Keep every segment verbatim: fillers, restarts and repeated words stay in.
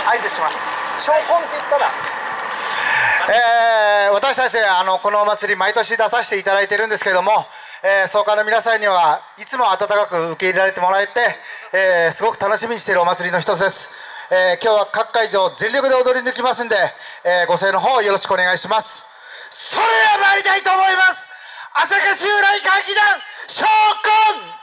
合図します。昇魂って言ったら、えー、私たちあのこのお祭り毎年出させていただいているんですけれども、えー、総会の皆さんにはいつも温かく受け入れられてもらえて、えー、すごく楽しみにしているお祭りの一つです。えー、今日は各会場全力で踊り抜きますんで、えー、ご声援の方よろしくお願いします。それでは参りたいと思います。朝霞襲来歌劇団昇魂。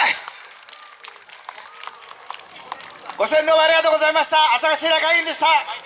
ご声援どうもありがとうございました。朝霞襲来会議員でした。